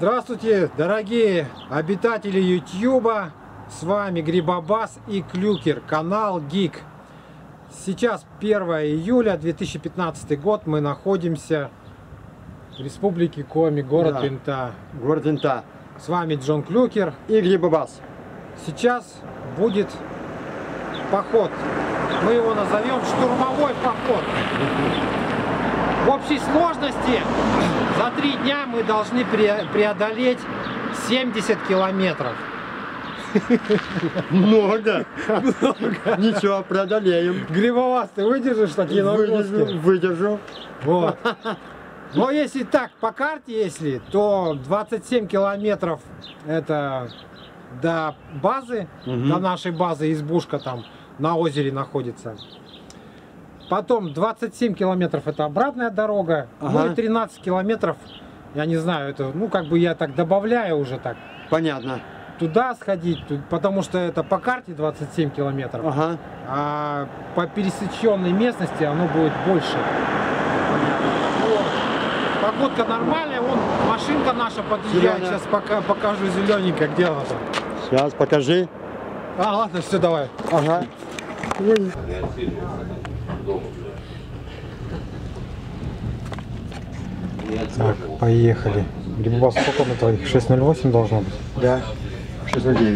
Здравствуйте, дорогие обитатели Ютьюба! С вами Грибобас и Клюкер, канал Гик. Сейчас 1 июля 2015 год, мы находимся в Республике Коми, город Винта. Город Винта. С вами Джон Клюкер и Грибобас. Сейчас будет поход. Мы его назовем штурмовой поход. В общей сложности за 3 дня мы должны преодолеть 70 километров. Много. Ничего, преодолеем. Грибовас, ты выдержишь такие нагрузки? Выдержу. Вот. Но если так, по карте, то 27 километров это до базы, до нашей базы, избушка там на озере находится. Потом 27 километров это обратная дорога, ну и 13 километров, я не знаю, это, ну как бы я так добавляю уже так. Понятно. Туда сходить, потому что это по карте 27 километров, а по пересеченной местности оно будет больше. Вот. Погодка нормальная, вон машинка наша подъезжает, сейчас покажу зелененько, где она там. Сейчас покажи. А, ладно, все, давай. Ага. Так, поехали. Грибобас, сколько на твоих? 6.08 должно быть? Да, 6.09.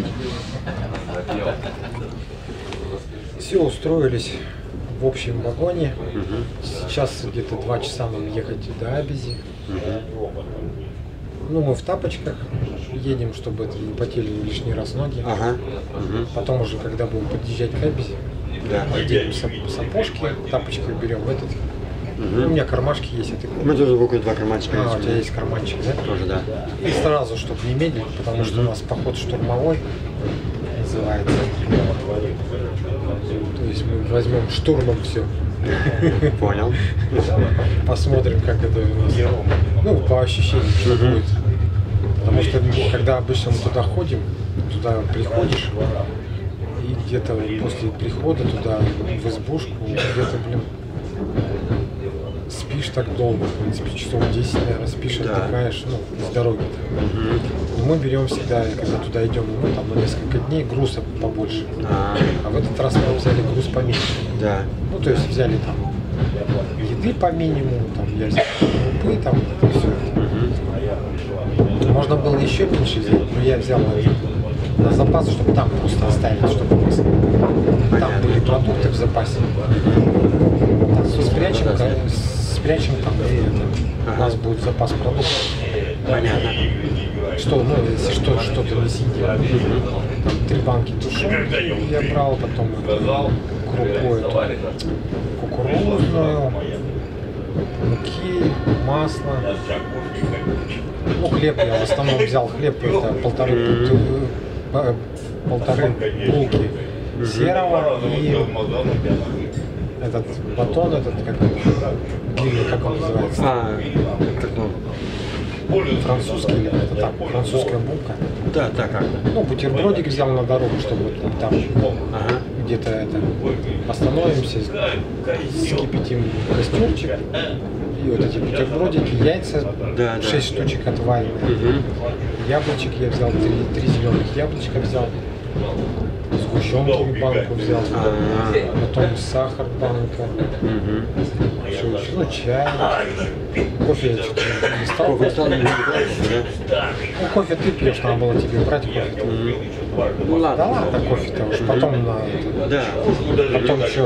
Все, устроились в общем вагоне. Сейчас где-то 2 часа нам ехать до Абизи. Ну, мы в тапочках едем, чтобы это не потели лишний раз ноги. Потом уже, когда будем подъезжать к Абизи, оденем сапожки, тапочки уберем в этот. У меня кармашки есть. Мы тоже в около 2 карманчика. У тебя есть карманчик, да? Тоже, да. И сразу, чтобы не медлить, потому что у нас поход штурмовой называется. То есть мы возьмем штурмом все. Понял. Посмотрим, как это у нас. Ну, по ощущениям, что будет. Потому что когда обычно мы туда ходим, туда приходишь, и где-то после прихода туда в избушку, где-то, блин, спишь так долго, в принципе, часов 10, наверное, спишь, отдыхаешь, ну, с дороги-то. Мы берем всегда, когда туда идем, ну, там, на несколько дней груза побольше. А в этот раз мы взяли груз поменьше. Да. Ну, то есть взяли там еды по минимуму, там, я взял крупы, там, все. Можно было еще меньше взять, но я взял на запас, чтобы там просто оставить, чтобы у нас там были продукты в запасе. Там спрячем там, и у нас будет запас продуктов. Понятно. Что, ну, если что-то не съедим. Там 3 банки тушенки я брал, потом крупу эту кукурузную, муки, масло. Ну, хлеб я в основном взял хлеб, это полторы булки серого и этот батон, этот как длинный, как он называется? Французский или это так, французская булка. Да, так. Ну, бутербродик взял на дорогу, чтобы там где-то это остановимся, скипятим костерчик. И вот эти бутербродики, яйца, 6 штучек отваренные. Яблочек я взял, 3 зеленых яблочка взял. Сгущенки банку взял. Потом сахар банка. Ну, чай. Кофе я что-то не стал. Ну, кофе ты пьешь, надо было тебе брать кофе. Ну ладно. Да ладно, кофе-то уж потом на это. Да. Потом что?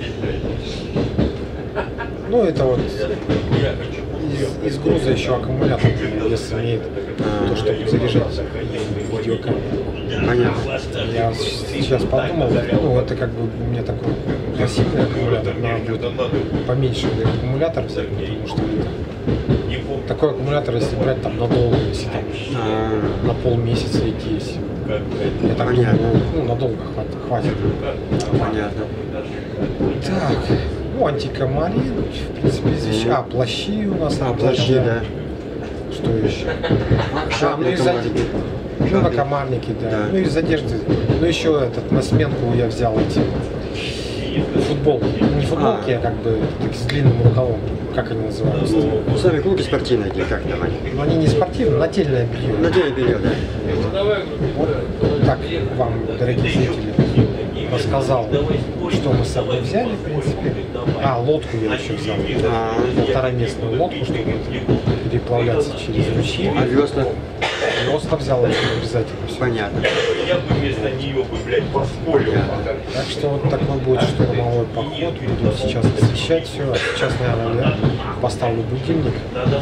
Ну, это вот из груза еще аккумулятор вес имеет, то, чтобы заряжать видеокамеру. Понятно. Я сейчас подумал, ну, это как бы у меня такой массивный аккумулятор, надо будет поменьше аккумулятор взять, потому что такой аккумулятор, если брать там надолго, если там на полмесяца идти, если я так думаю, ну, надолго хватит. Понятно. Так. Ну, антикомарин, в принципе, из вещей. Плащи у нас. Плащи, да. Что еще? Ну, из одежды. Ну, накомарники, да. Ну, из одежды. Ну, еще этот, на сменку я взял эти футболки. Не футболки, а как бы так, с длинным рукавом. Как они называются? Сами клубы спортивные, как там они? Но они не спортивные, нательное белье. Нательное белье, да. Вот так вам, дорогие зрители, рассказал, что мы с собой взяли, в принципе. Лодку я еще взял. Полтораместную лодку, чтобы переплавляться через ручьи. А весла? Весла взял обязательно. Все. Понятно. Так что вот такой будет штурмовой поход. Буду сейчас освещать все. Сейчас, наверное, поставлю будильник.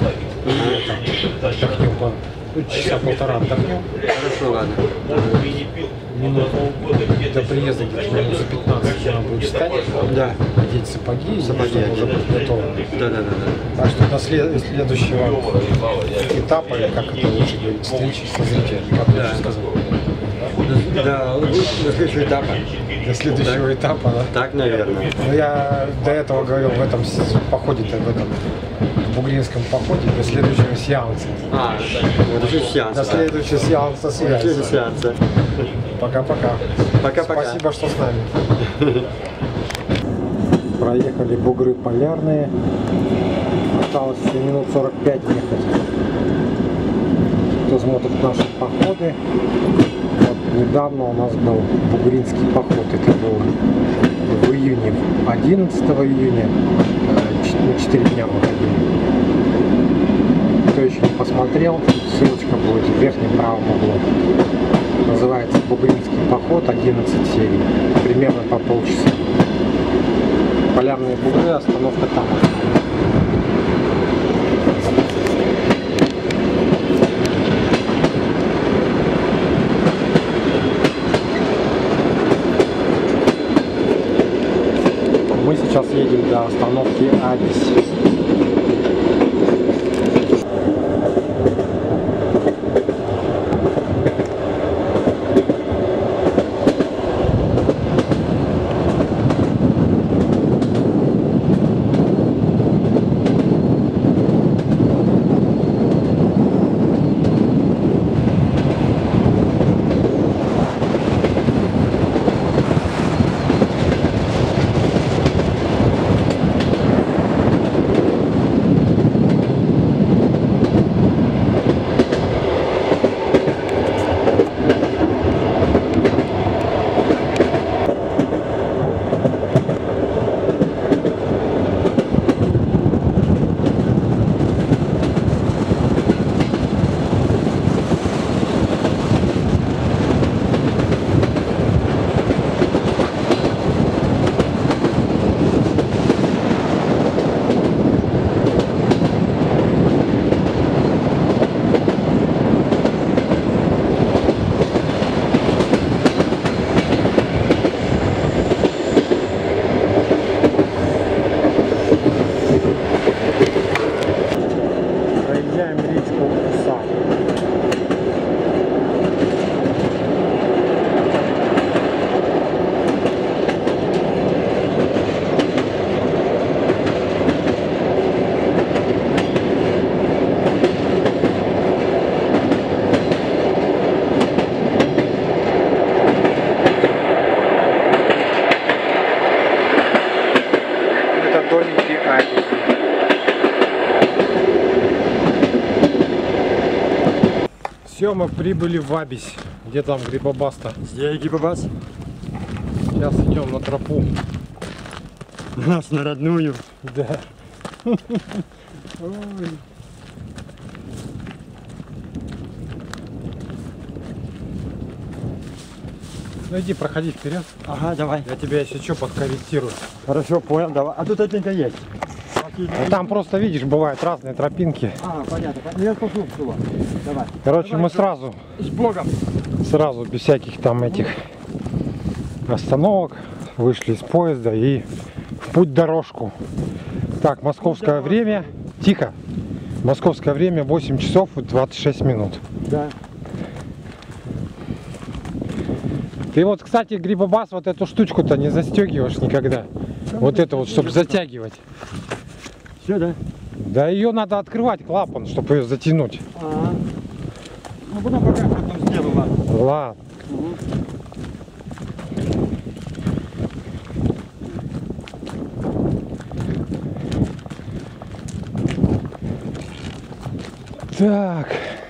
И отдохнем часа полтора отдохнем. Хорошо, ладно. Минут до приезда где-то минут за 15 надо будет встать. Да. Одеть сапоги, чтобы уже быть готовым. Да. Так что до следующего этапа, или как это лучше говорить, встречи со зрителями, как лучше сказать. Да, до следующего этапа. До следующего этапа, да? Так, наверное. Ну, я до этого говорил в этом походе-то, в бугринском походе, до следующего сеанса. Вот уже сеанс. До следующего сеанса связи. Пока-пока. Пока-пока. Спасибо, что с нами. Проехали бугры полярные. Осталось еще минут 45 ехать. Кто смотрит наши походы. Вот недавно у нас был бугринский поход. Это был в июне, 11 июня. 4 дня мы ходили. Кто еще не посмотрел, ссылочка будет в верхнем правом углу. Называется «Бугринский поход», 11 серий. Примерно по полчаса. Полярные бугры, остановка там. Мы сейчас едем до остановки Абись. Все, мы прибыли в Абись. Где там Грибобас-то? Здесь Грибобас. Сейчас идем на тропу. У нас на родную. Да. Ой. Ну иди, проходи вперед. Ага, давай. Я тебя если что подкорректирую. Хорошо, понял, давай. А тут тропинка есть. А там просто видишь, бывают разные тропинки. Понятно. Я пошел туда. Давай. Короче, давай, мы сразу, с Богом. сразу без всяких там этих остановок вышли из поезда и в путь дорожку. Так, московское время. Тихо. Московское время 8 часов и 26 минут. Да. Ты вот, кстати, Грибобас, вот эту штучку-то не застегиваешь никогда. Вот это вот, чтобы затягивать. Все, да? Да ее надо открывать, клапан, чтобы ее затянуть. Ну, потом пока что-то сделаю, ладно. Ладно. Так.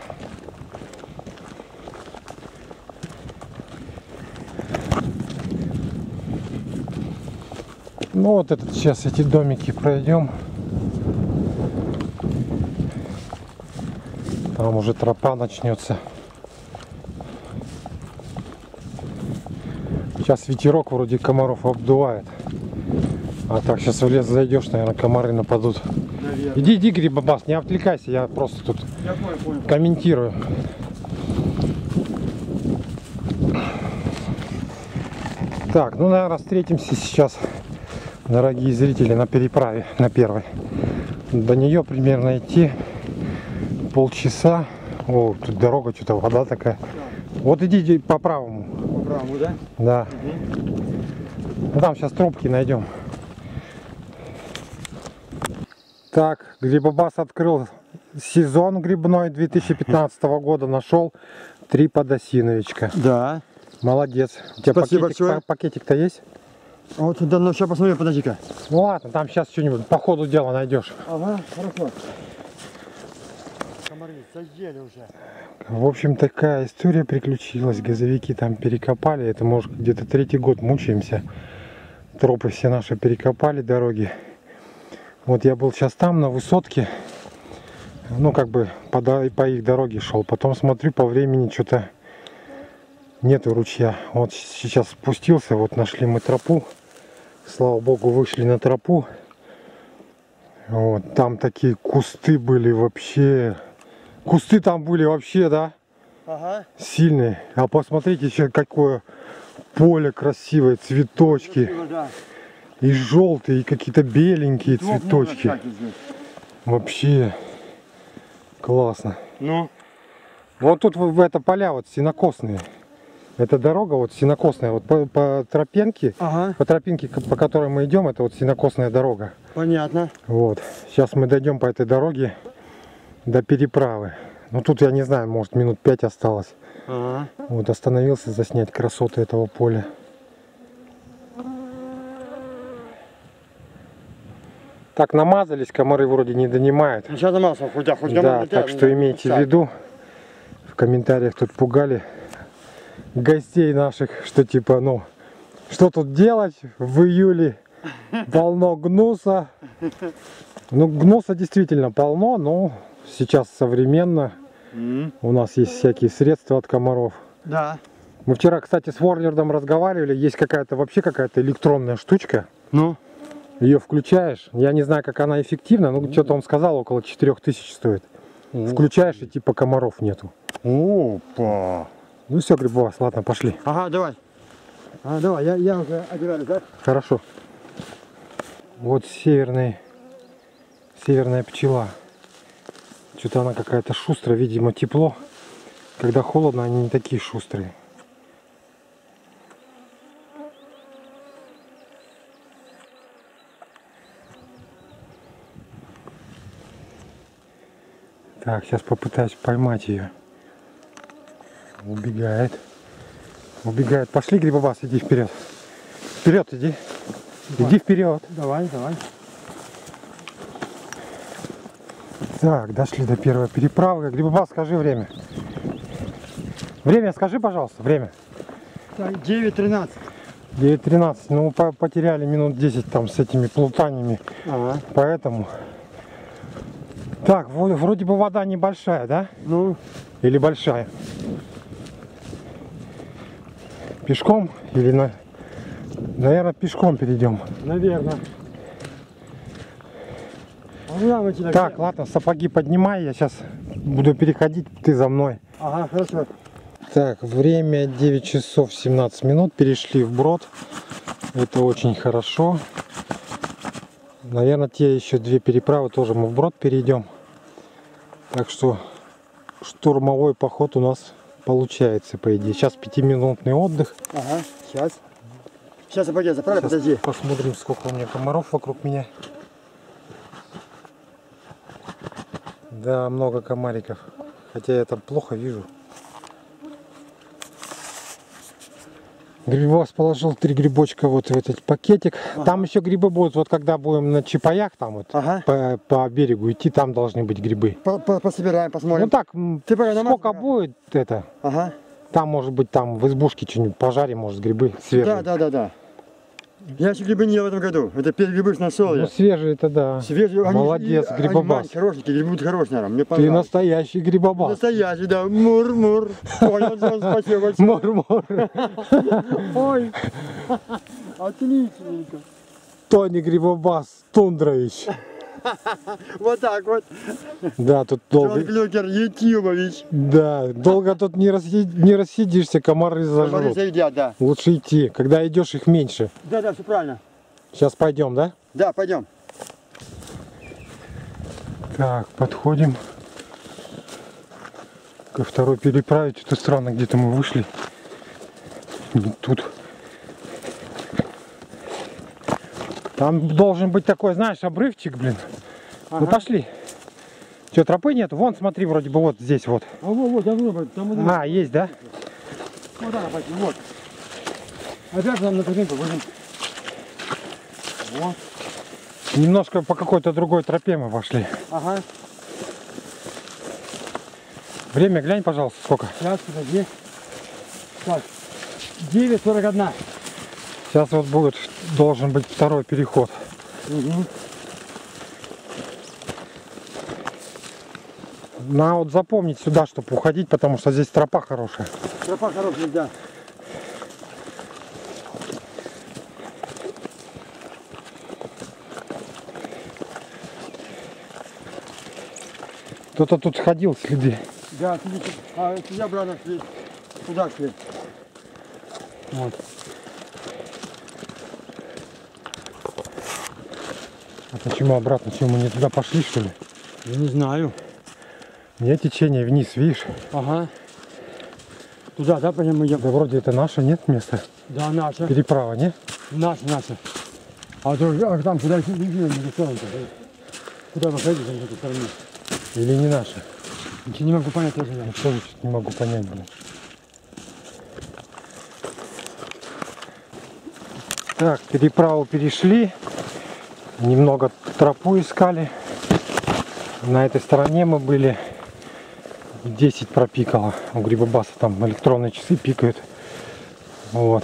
Ну вот этот сейчас эти домики пройдем. Там уже тропа начнется. Сейчас ветерок вроде комаров обдувает. А так сейчас в лес зайдешь, наверное, комары нападут. Наверное. Иди, Грибобас, не отвлекайся, я просто тут понял. Комментирую. Так, ну, наверное, встретимся сейчас, дорогие зрители, на переправе, на первой. До нее примерно идти полчаса. О, тут дорога, что-то вода такая. Да. Вот иди по правому. По правому, да? Да. Ну, там сейчас тропки найдем. Так, Грибобас открыл сезон грибной 2015 года. Нашел 3 подосиновичка. Да. Молодец. У тебя пакетик-то есть? А вот да, ну сейчас посмотрю, подожди-ка. Ну ладно, там сейчас что-нибудь по ходу дела найдешь. Ага, хорошо. Комары съели уже. В общем, такая история приключилась. Газовики там перекопали. Это, может, где-то 3-й год мучаемся. Тропы все наши перекопали, дороги. Вот я был сейчас там, на высотке. Ну, как бы по их дороге шел. Потом смотрю, по времени что-то нету ручья. Вот сейчас спустился, вот нашли мы тропу. Слава богу, вышли на тропу. Вот, там такие кусты были вообще. Кусты там были вообще, да? Ага. Сильные. А посмотрите еще какое поле красивое, цветочки. Красиво, да. И желтые, и какие-то беленькие цветочки. Вообще классно. Ну. Вот тут в это поля вот сенокосные. Это дорога вот сенокосная. Вот по тропинке, ага. По тропинке, по которой мы идем, это вот сенокосная дорога. Понятно. Вот. Сейчас мы дойдем по этой дороге до переправы. Ну тут я не знаю, может минут 5 осталось. Ага. Вот остановился заснять красоты этого поля. Так намазались, комары вроде не донимают. Ну, сейчас намазал, хоть да, так что имейте в виду. В комментариях тут пугали гостей наших, что типа, ну, что тут делать в июле? Полно гнуса. Ну, гнуса действительно полно, но сейчас современно. У нас есть всякие средства от комаров. Да. Мы вчера, кстати, с Ворлердом разговаривали. Есть какая-то вообще какая-то электронная штучка. Ну? Ее включаешь. Я не знаю, как она эффективна, но что-то он сказал, около 4000 стоит. Включаешь, и типа комаров нету. Опа! Ну все, Грибовас, ладно, пошли. Ага, давай. Давай, я уже одеваюсь, да? Хорошо. Вот северная пчела. Что-то она какая-то шустрая, видимо, тепло. Когда холодно, они не такие шустрые. Так, сейчас попытаюсь поймать ее. Убегает. Убегает. Пошли, Грибобас, иди вперед. Вперед иди. Давай. Иди вперед. Давай, давай. Так, дошли до первой переправы. Грибобас, скажи время. Время скажи, пожалуйста, время. 9:13. 9:13. Ну, потеряли минут 10 там с этими плутаниями. Ага. Поэтому... Так, вроде бы вода небольшая, да? Ну. Или большая? Пешком или на... Наверное, пешком перейдем. Наверное. Так, ладно, сапоги поднимай, я сейчас буду переходить, ты за мной. Ага, хорошо. Так, время 9 часов 17 минут, перешли вброд. Это очень хорошо. Наверное, те еще 2 переправы тоже мы вброд перейдем. Так что штурмовой поход у нас получается, по идее. Сейчас 5-минутный отдых. Ага, сейчас. Сейчас я пойду заправлю, подожди. Посмотрим, сколько у меня комаров вокруг меня. Да, много комариков. Хотя я там плохо вижу. Грибовоз положил 3 грибочка вот в этот пакетик. Ага. Там еще грибы будут, вот когда будем на Чапаях, там вот Ага. по берегу идти, там должны быть грибы. Пособираем, посмотрим. Ну так, Типа, сколько будет это? Ага. Там может быть там в избушке что-нибудь пожарим, может грибы свежие. Да. Я еще грибы не ел в этом году. Это первый грибы нашел Ну я. свежие это да. Свежие. Молодец, они грибобас. маленькие, хорошенькие, грибы будут хорошие, наверное. Мне Ты понравилось. настоящий грибобас. Настоящий, да. Мур-мур. Понял, Джон, спасибо большое. Мур-мур. Ой. Отличненько. Тони Грибобас Тундрович. Вот так вот. Да, тут Джон долго. Клюкер, Ютьюбович. Да, долго тут не рассидишься, комары Смотри, зажрут. заедят, да. Лучше идти. Когда идешь, их меньше. Да, все правильно. Сейчас пойдем, да? Да, пойдем. Так, подходим ко второй переправе. Что-то странно, где-то мы вышли. Не тут. Там должен быть такой, знаешь, обрывчик, блин. Ну пошли. Что, тропы нет? Вон, смотри, вроде бы вот здесь вот. А вот, давно бы. Там А, есть, да? вот она пойти, вот. Опять нам на тропинку будем. Вот. Немножко по какой-то другой тропе мы пошли. Ага. Время глянь, пожалуйста, сколько. Сейчас, подожди. Так. 9:41. Сейчас вот будет, должен быть второй переход. Угу. Надо вот запомнить сюда, чтобы уходить, потому что здесь тропа хорошая. Тропа хорошая, да. Кто-то тут ходил, следы. Да, смотрите. А сюда обратно шли. Куда шли? Вот. А почему обратно? Почему мы не туда пошли, что ли? Я не знаю. Нет, течение вниз, видишь? Ага. Туда, да, по нему идем? Да вроде это наше, нет места? Да, наша. Переправа, не? Наша. А то там куда идти, не сторону. Куда выходить на эту сторону? Или не наше? Ничего не могу понять тоже. Я тоже что-то не могу понять, блин. Так, переправу перешли. Немного тропу искали. На этой стороне мы были. 10 пропикало. У Грибобаса там электронные часы пикают. Вот.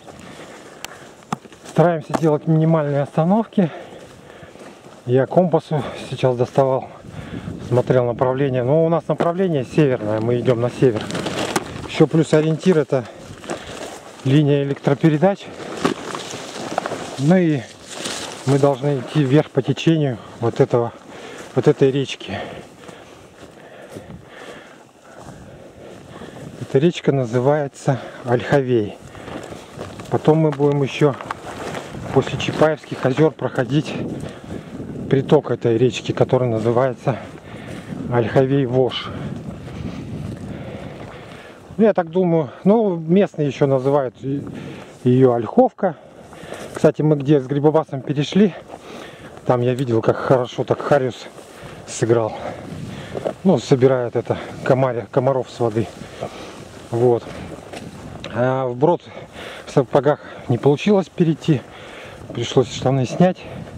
Стараемся делать минимальные остановки. Я компасу сейчас доставал. Смотрел направление. Но у нас направление северное. Мы идем на север. Еще плюс ориентир — это линия электропередач. Ну и мы должны идти вверх по течению вот этой речки. Эта речка называется Ольховей. Потом мы будем еще после Чапаевских озер проходить приток этой речки, который называется Ольховей-Вож. Я так думаю, ну, местные еще называют ее Ольховка. Кстати, мы где с Грибобасом перешли, там я видел, как хорошо так Хариус сыграл. Ну, собирает это комаров с воды. Вот. А вброд в сапогах не получилось перейти. Пришлось штаны снять.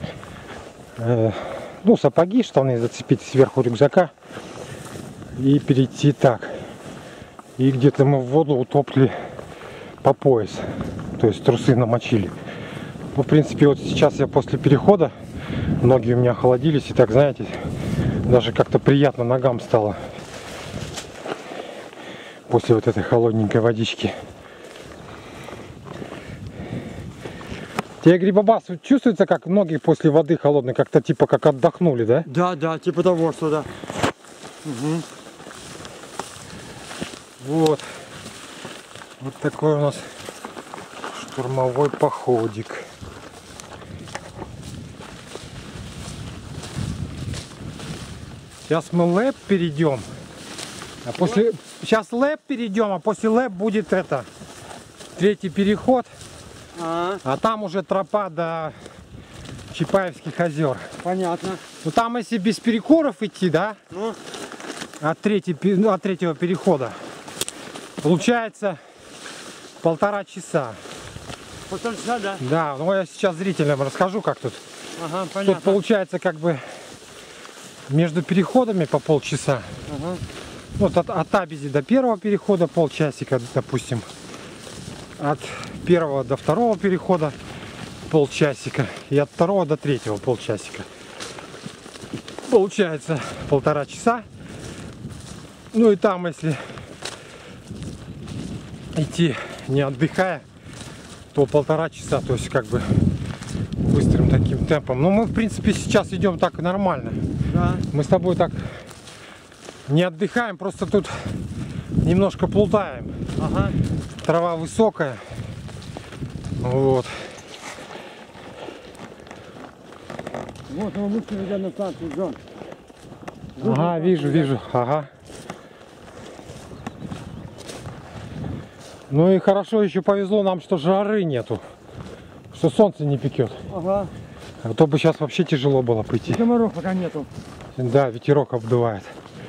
Ну, сапоги, штаны зацепить сверху рюкзака. И перейти так. И где-то мы в воду утопли по пояс. То есть трусы намочили. Ну, в принципе, вот сейчас я после перехода, ноги у меня охладились. И так, знаете, даже как-то приятно ногам стало. После вот этой холодненькой водички. Тебе, Грибобас, чувствуется, как ноги после воды холодной, как-то типа как отдохнули, да? Да, типа того, что да. Угу. Вот. Вот такой у нас штурмовой походик. Сейчас мы лэп перейдем. А после... Сейчас лэп перейдем, а после лэп будет это. Третий переход. А там уже тропа до Чапаевских озер. Понятно. Ну там если без перекуров идти, да? Ну? От третьего перехода. Получается 1,5 часа. 1,5 часа, да? Да, ну я сейчас зрителям расскажу, как тут. Ага, Тут понятно. получается как бы между переходами по полчаса. Ага. Вот от Табизи до первого перехода полчасика, допустим. От первого до второго перехода полчасика. И от второго до третьего полчасика. Получается 1,5 часа. Ну и там, если идти не отдыхая, то 1,5 часа. То есть как бы быстрым таким темпом. Но мы в принципе сейчас идем так нормально. Да. Мы с тобой так не отдыхаем, просто тут немножко плутаем. Ага. Трава высокая. Вот. Вот мы вышли на станцию, Джон. Ага, вижу. Ага. Ну и хорошо еще повезло нам, что жары нету. Что солнце не пекет. Ага. А то бы сейчас вообще тяжело было пойти. И комаров пока нету. Да, ветерок обдувает.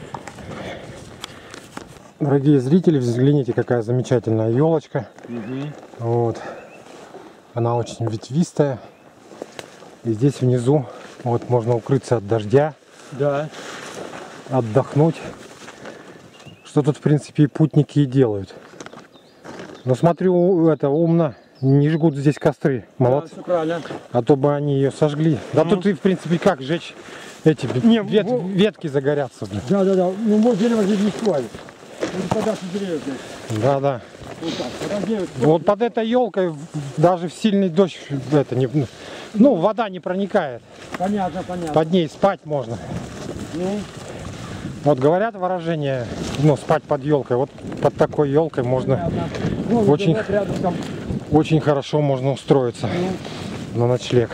Дорогие зрители, взгляните, какая замечательная елочка. Вот. Она очень ветвистая. И здесь внизу вот можно укрыться от дождя, Да. отдохнуть. Что тут в принципе и путники и делают. Но смотрю, это умно. Не жгут здесь костры. Молодцы. Да, все правильно. А то бы они ее сожгли. Да тут и в принципе как жечь эти ветки загорятся. Блин. Да. Ну вот дерево здесь не стоит. Это подальше деревьев здесь. Да. Вот так. Подожди, Вот под этой елкой даже в сильный дождь это не, ну вода не проникает. Понятно. Под ней спать можно. Ну, Вот говорят выражение, ну спать под елкой. Вот под такой елкой можно понятно. Ну, очень, вот рядом там. очень хорошо можно устроиться на ночлег.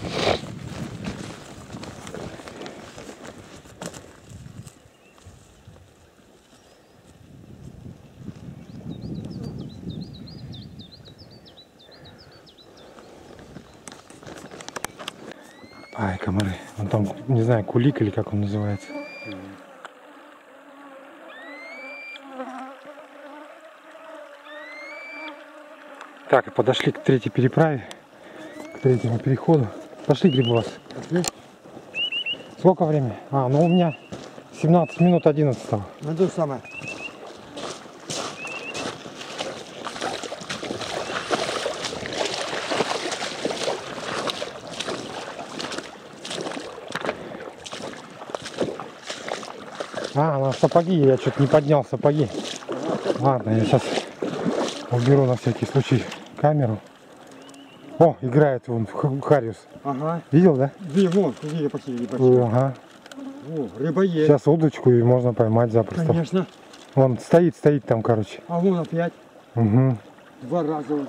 Ай, комары. Он там, не знаю, кулик или как он называется. Так, и подошли к третьей переправе, к третьему переходу. Пошли, Грибовас. Сколько времени? А, ну у меня 17 минут 11 стало. Ну то же самое. А, на сапоги, я что-то не поднял сапоги. Ладно, я сейчас уберу на всякий случай камеру. О, играет вон Хариус. Ага. Видел, да? Вон, почти. Ага. О, рыба есть. Сейчас удочку и можно поймать запросто. Конечно. Вон стоит там, короче. А вон опять. Угу. 2 раза.